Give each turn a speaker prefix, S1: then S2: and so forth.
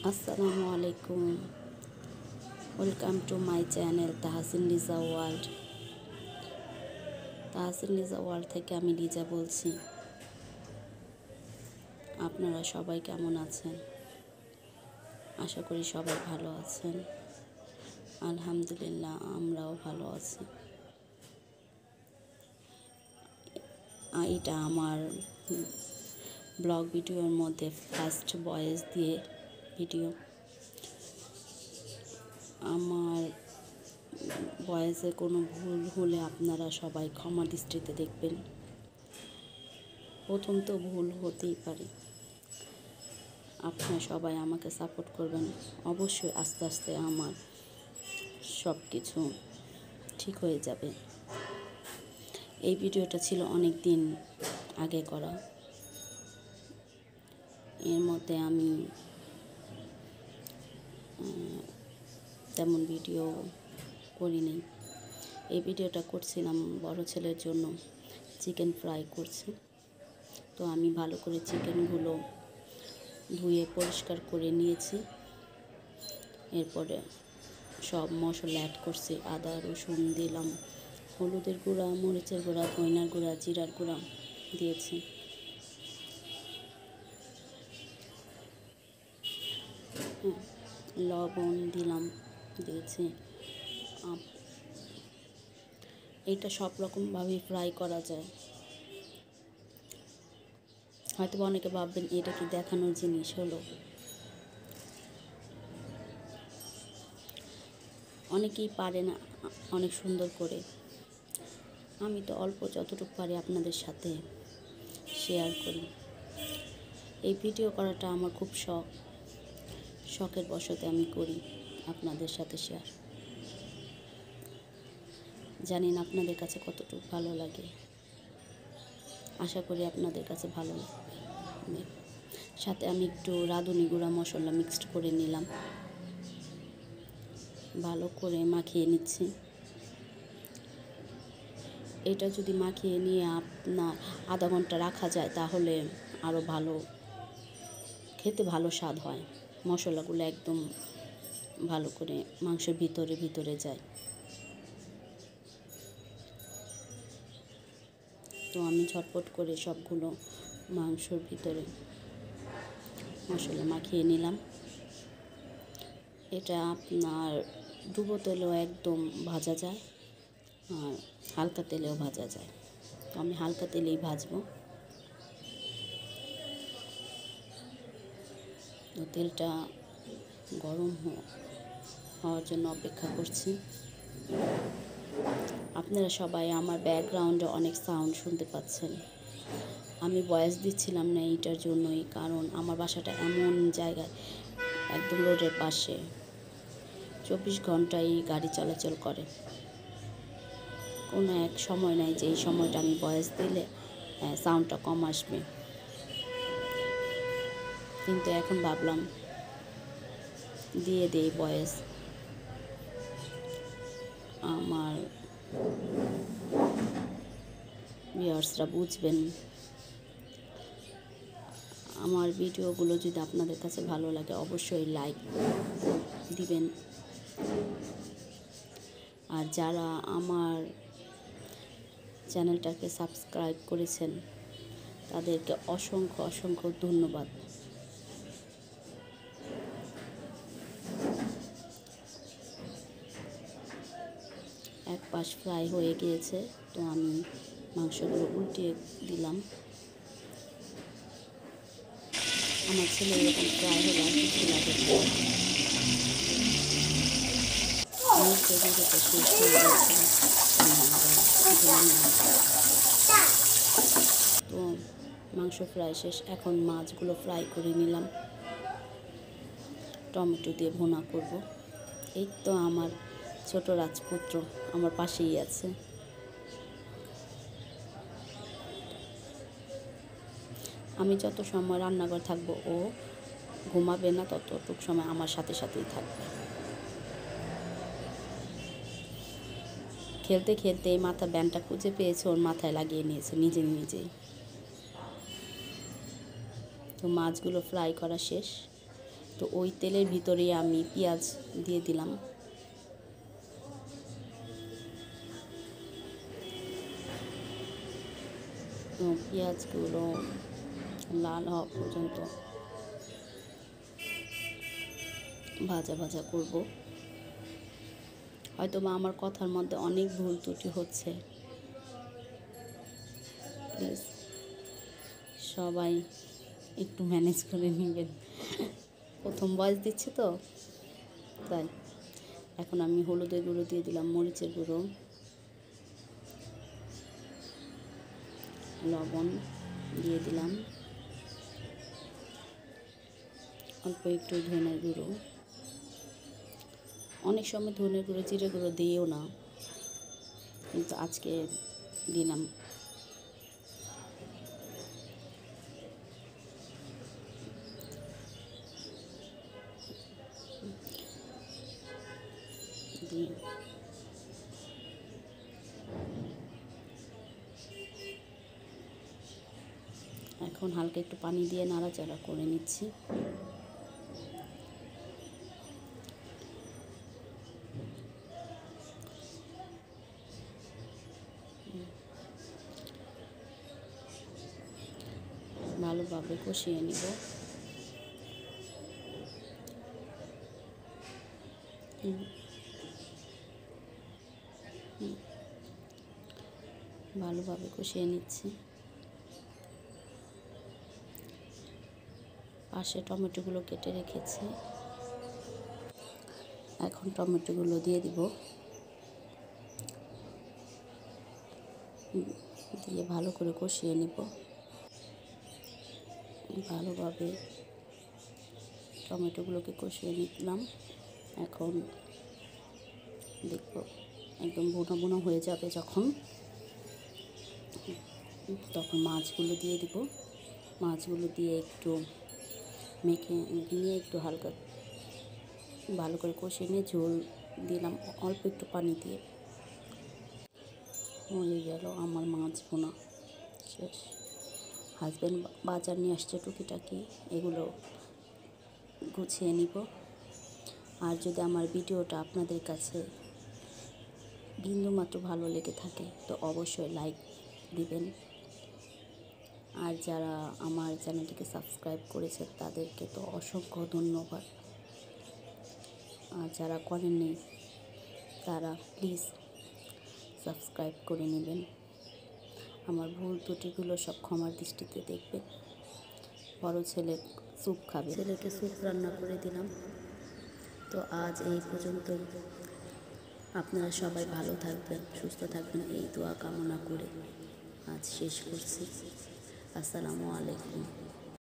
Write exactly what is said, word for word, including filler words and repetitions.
S1: আসসালামু আলাইকুম, welcome to my channel Tahsin Liza world. Tahsin Liza world থেকে আমি লিজা বলছি। আপনারা সবাই কেমন আছেন? আশা করি সবাই ভালো আছেন। আলহামদুলিল্লাহ, আমরাও ভালো আছি। এটা আমার ব্লগ ভিডিওর মধ্যে ফার্স্ট ভয়েস দিয়ে ভিডিও। আমার ভয়েসে কোনো ভুল হলে আপনারা সবাই ক্ষমা দৃষ্টিতে দেখবেন। প্রথম তো ভুল হতেই পারে। আপনারা সবাই আমাকে সাপোর্ট করবেন। অবশ্যই আস্তে আস্তে আমার সব কিছু ঠিক হয়ে যাবে। এই ভিডিওটা ছিল অনেক দিন আগে করা। এর মধ্যে আমি তেমন ভিডিও করিনি। এই ভিডিওটা করছিলাম বড় ছেলের জন্য, চিকেন ফ্রাই করছি। তো আমি ভালো করে চিকেনগুলো ধুয়ে পরিষ্কার করে নিয়েছি। এরপরে সব মশলা অ্যাড করছি। আদা রসুন দিলাম, হলুদের গুঁড়া, মরিচের গুঁড়া, ধনিয়ার গুঁড়া, জিরার গুঁড়া দিয়েছি। হ্যাঁ, লবণ দিলাম, দিয়েছি। এটা সব রকমভাবেই ফ্রাই করা যায়। হয়তো অনেকে ভাববেন এটা কি দেখানোর জিনিস হলো। অনেকেই পারে না অনেক সুন্দর করে। আমি তো অল্প যতটুকু পারি আপনাদের সাথে শেয়ার করি। এই ভিডিও করাটা আমার খুব শখ, শখের বশতে আমি করি আপনাদের সাথে শেয়ার। জানি না আপনাদের কাছে কতটুকু ভালো লাগে। আশা করি আপনাদের কাছে ভালো লাগবে। সাথে আমি একটু রাঁধুনি গুঁড়া মশলা মিক্সড করে নিলাম, ভালো করে মাখিয়ে নিচ্ছি। এটা যদি মাখিয়ে নিয়ে আপনার আধা ঘন্টা রাখা যায় তাহলে আরও ভালো খেতে, ভালো স্বাদ হয়। মশলাগুলো একদম ভালো করে মাংসের ভিতরে ভিতরে যায়। তো আমি ঝটপট করে সবগুলো মাংসর ভিতরে মশলা মাখিয়ে নিলাম। এটা আপনার ডুবো তেলেও একদম ভাজা যায়, আর হালকা তেলেও ভাজা যায়। তো আমি হালকা তেলেই ভাজবো। তো তেলটা গরম হওয়ার জন্য অপেক্ষা করছি। আপনারা সবাই আমার ব্যাকগ্রাউন্ডে অনেক সাউন্ড শুনতে পাচ্ছেন। আমি ভয়েস দিচ্ছিলাম না এইটার জন্যই, কারণ আমার বাসাটা এমন জায়গায়, একদম রোডের পাশে, চব্বিশ ঘন্টাই গাড়ি চলাচল করে। কোনো এক সময় নাই যে এই সময়টা আমি ভয়েস দিলে সাউন্ডটা কম আসবে। কিন্তু এখন ভাবলাম দিয়ে দেই ভয়েস। আমার ভিউয়ার্সরা বুঝবেন। আমার ভিডিওগুলো যদি আপনাদের কাছে ভালো লাগে অবশ্যই লাইক দিবেন। আর যারা আমার চ্যানেলটাকে সাবস্ক্রাইব করেছেন তাদেরকে অসংখ্য অসংখ্য ধন্যবাদ। এক পাশ ফ্রাই হয়ে গিয়েছে, তো আমি মাংসগুলো উল্টিয়ে দিলাম। আমার ছেলে এরকম ফ্রাই হলে আর কিছু লাগে না। শেষ হয়ে গেছিল, তো মাংস ফ্রাই শেষ। এখন মাছগুলো ফ্রাই করে নিলাম, টমেটো দিয়ে ভুনা করব। এই তো আমার ছোট রাজপুত্র আমার পাশেই আছে। আমি যত সময় রান্নাঘর থাকবো ও ঘুমাবে না, ততটুক সময় আমার সাথে সাথেই থাকবে। খেলতে খেলতে এই মাথা ব্যান্ডটা খুঁজে পেয়েছে, ওর মাথায় লাগিয়ে নিয়েছে নিজে নিজেই। তো মাছগুলো ফ্রাই করা শেষ। তো ওই তেলের ভিতরেই আমি পেঁয়াজ দিয়ে দিলাম। তো পেঁয়াজগুলো লাল হওয়া পর্যন্ত ভাজা ভাজা করব। হয়তো বা আমার কথার মধ্যে অনেক ভুল ত্রুটি হচ্ছে, প্লিজ সবাই একটু ম্যানেজ করে নেবেন। প্রথম বয়স দিচ্ছি তো তাই। এখন আমি হলুদের গুঁড়ো দিয়ে দিলাম, মরিচের গুঁড়ো, লবণ দিয়ে দিলাম, অল্প একটু ধনের গুঁড়ো। অনেক সময় ধনের গুঁড়ো জিরে গুঁড়ো দিয়েও না, কিন্তু আজকে দিলাম। দিয়ে এখন হালকা একটু পানি দিয়ে নাড়াচাড়া করে নিচ্ছি। ভালোভাবে কষিয়ে নিব। ভালোভাবে কষিয়ে নিচ্ছি। পাশে টমেটোগুলো কেটে রেখেছি, এখন টমেটোগুলো দিয়ে দিব। দিয়ে ভালো করে কষিয়ে নিব। ভালোভাবে টমেটোগুলোকে কষিয়ে নিলাম। এখন দেখব একদম বোনা বোনা হয়ে যাবে যখন, তখন মাছগুলো দিয়ে দিব। মাছগুলো দিয়ে একটু মেখে নিয়ে একটু হালকা ভালো করে কষিয়ে নিয়ে ঝোল দিলাম অল্প একটু পানি দিয়ে। হয়ে গেল আমার মাছ ভুনা শেষ। হাজব্যান্ড বাজার নিয়ে আসছে টুকিটাকি, এগুলো গুছিয়ে নিব। আর যদি আমার ভিডিওটা আপনাদের কাছে বিন্দুমাত্র ভালো লেগে থাকে তো অবশ্যই লাইক দিবেন। আর যারা আমার চ্যানেলটিকে সাবস্ক্রাইব করেছে তাদেরকে তো অসংখ্য ধন্যবাদ। আর যারা করেননি তারা প্লিজ সাবস্ক্রাইব করে নেবেন। আমার ভুল ত্রুটিগুলো সব ক্ষমার দৃষ্টিতে দেখবেন। বড় ছেলে স্যুপ খাবে, ছেলেকে স্যুপ রান্না করে দিলাম। তো আজ এই পর্যন্ত। আপনারা সবাই ভালো থাকবেন, সুস্থ থাকবেন, এই দোয়া কামনা করে আজ শেষ করছি। আসসালামু আলাইকুম।